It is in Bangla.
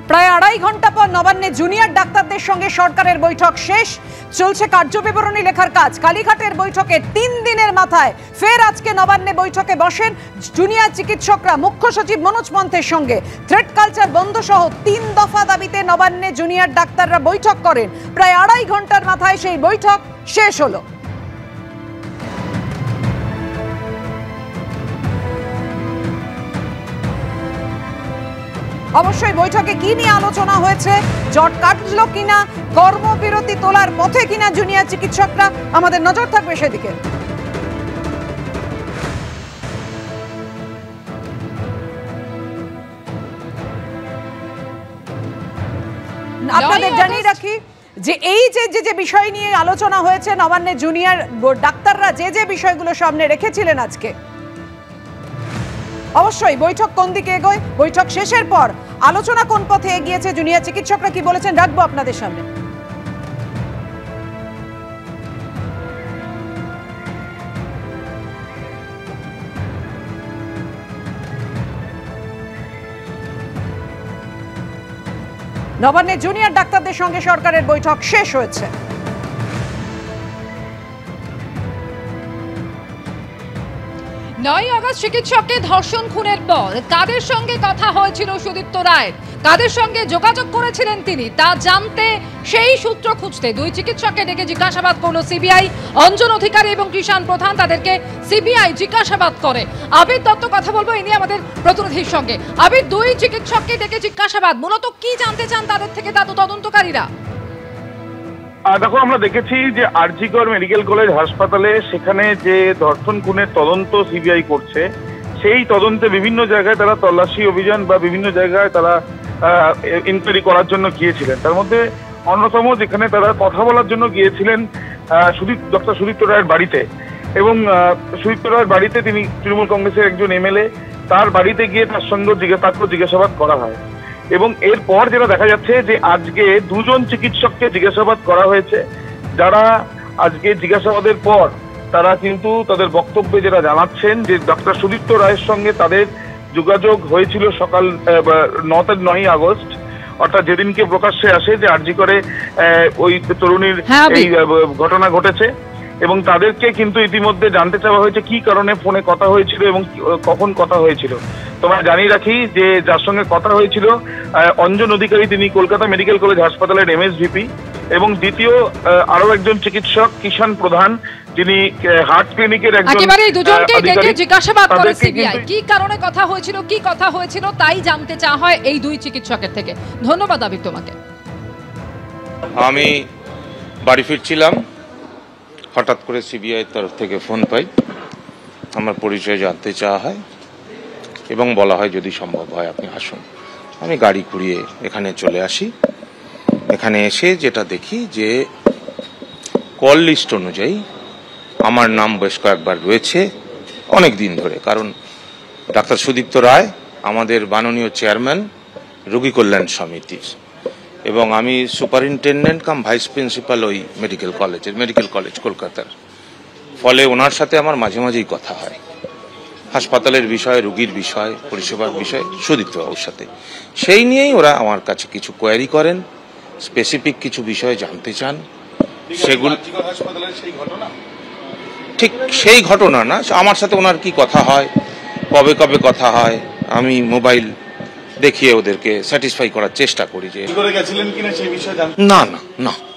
প্রায় 2.5 ঘন্টা পর নবান্নে জুনিয়র ডাক্তারদের সঙ্গে সরকারের বৈঠক শেষ। চলছে কার্যবিবরণী লেখার কাজ। কালীঘাটের বৈঠকে 3 দিনের মাথায় ফের আজকে নবান্নে বৈঠকে বসেন জুনিয়র চিকিৎসকরা। মুখ্য সচিব মনোজ পন্থের সঙ্গে থ্রেড কালচার বন্ধ সহ 3 দফা দাবিতে নবান্নে জুনিয়র ডাক্তাররা বৈঠক করেন। প্রায় 2.5 ঘন্টার মাথায় সেই বৈঠক শেষ হলো। অবশ্যই বৈঠকে কি নিয়ে আলোচনা হয়েছে, জট কাটলো কিনা, কর্মবিরতি তোলার পথে কিনা জুনিয়র চিকিৎসকরা, আমাদের নজর থাকবে সেদিকে। আপনাদের জানিয়ে রাখি যে এই যে বিষয় নিয়ে আলোচনা হয়েছে, নবান্নে জুনিয়র ডাক্তাররা যে বিষয়গুলো সামনে রেখেছিলেন আজকে, অবশ্যই বৈঠক কোন দিকে এগোয়, বৈঠক শেষের পর আলোচনা কোন পথে এগিয়েছে, জুনিয়র চিকিৎসকরা কি বলেছেন, রাখবো আপনাদের সামনে। নবান্নে জুনিয়র ডাক্তারদের সঙ্গে সরকারের বৈঠক শেষ হয়েছে। আগস্ট চিকিৎসককে ধর্ষণ খুনের পর কাদের সঙ্গে কথা হয়েছিল সুদীপ্ত রায়, কাদের সঙ্গে যোগাযোগ করেছিলেন তিনি, তা জানতে সেই সূত্র খুঁজতে 2 চিকিৎসককে ডেকে জিজ্ঞাসাবাদ করলো সিবিআই। অঞ্জন অধিকারী এবং কৃষাণ প্রধান, তাদেরকে সিবিআই জিজ্ঞাসাবাদ করে। আবির দত্ত কথা বলবো ইনি আমাদের প্রতিনিধির সঙ্গে। আবির, 2 চিকিৎসককে ডেকে জিজ্ঞাসাবাদ, মূলত কি জানতে চান তাদের থেকে তদন্তকারীরা? দেখো, আমরা দেখেছি যে আরজিকর মেডিকেল কলেজ হাসপাতালে সেখানে যে ধর্ষণ খুনের তদন্ত সিবিআই করছে, সেই তদন্তে বিভিন্ন জায়গায় তারা তল্লাশি অভিযান বা বিভিন্ন জায়গায় তারা ইনকোয়ারি করার জন্য গিয়েছিলেন। তার মধ্যে অন্যতম যেখানে তারা কথা বলার জন্য গিয়েছিলেন ডক্টর সুদীপ্ত রায়ের বাড়িতে, এবং সুদীপ্ত রায়ের বাড়িতে তিনি তৃণমূল কংগ্রেসের একজন এমএলএ, তার বাড়িতে গিয়ে তার সঙ্গে জিজ্ঞাসাবাদ করা হয়। এবং এরপর যেটা দেখা যাচ্ছে যে আজকে 2 জন চিকিৎসককে জিজ্ঞাসাবাদ করা হয়েছে, যারা আজকে জিজ্ঞাসাবাদের পর তারা কিন্তু তাদের বক্তব্যে যেটা জানাচ্ছেন যে ডক্টর সুদীপ্ত রায়ের সঙ্গে তাদের যোগাযোগ হয়েছিল সকাল 9ই আগস্ট, অর্থাৎ যেদিনকে প্রকাশ্যে আসে যে আরজিকরে ওই তরুণীর এই ঘটনা ঘটেছে, এবং তাদেরকে কিন্তু ইতিমধ্যে জানতে চাওয়া হয়েছে কি কারণে ফোনে কথা হয়েছিল এবং কখন কথা হয়েছিল। তোমরা জানিয়ে রাখি যে যার সঙ্গে কথা হয়েছিল অঞ্জন অধিকারী, তিনি কলকাতা মেডিকেল কলেজ হাসপাতালের এমএসভিপি, এবং দ্বিতীয় আরো একজন চিকিৎসক কৃষাণ প্রধান, যিনি হার্ট ক্লিনিকের একজন। একেবারে দুজনকে ডেকে জিজ্ঞাসাবাদ করে সিবিআই। কি কারণে কথা হয়েছিল তাই জানতে চাওয়া হয় এই 2 চিকিৎসকের থেকে। ধন্যবাদ আবির তোমাকে। আমি বাড়ি ফিরছিলাম, হঠাৎ করে সিবিআই তরফ থেকে ফোন পাই, আমার পরিচয় জানতে চাওয়া হয় এবং বলা হয় যদি সম্ভব হয় আপনি আসুন। আমি গাড়ি ঘুরিয়ে এখানে চলে আসি। এখানে এসে যেটা দেখি যে কল লিস্ট অনুযায়ী আমার নাম বেশ কয়েকবার রয়েছে অনেক দিন ধরে, কারণ ডাক্তার সুদীপ্ত রায় আমাদের মাননীয় চেয়ারম্যান রোগী কল্যাণ সমিতির, এবং আমি সুপারিনটেন্ডেন্ট কাম ভাইস প্রিন্সিপাল ওই মেডিকেল কলেজ কলকাতার। ফলে ওনার সাথে আমার মাঝে মাঝেই কথা হয় হাসপাতালের বিষয়, রোগীর বিষয়, পরিষেবার বিষয়, সুদীপ্ত বাবুর সাথে। সেই নিয়েই ওরা আমার কাছে কিছু কোয়ারি করেন, স্পেসিফিক কিছু বিষয় জানতে চান। সেগুলো ঠিক সেই ঘটনা না, আমার সাথে ওনার কি কথা হয়, কবে কথা হয়, আমি মোবাইল দেখিয়ে ওদেরকে স্যাটিসফাই করার চেষ্টা করি যে না।